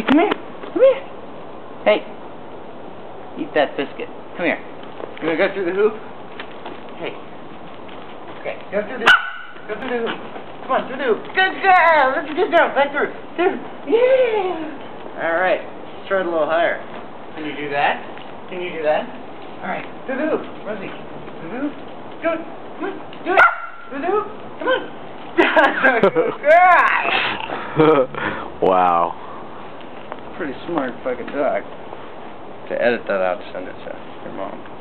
Rosie, come here. Come here. Hey. Eat that biscuit. Come here. You want to go through the hoop? Hey. Okay, go through the hoop. Come on, through the hoop. Good girl. That's a good girl. Back through. Through. Yeah. All right. Let's try it a little higher. Can you do that? Can you do that? All right. Through the hoop. Rosie. Through the hoop. Do it. Come on. Do it. Through the hoop. Come on. Wow. Pretty smart fucking dog. To edit that out, send it to your mom.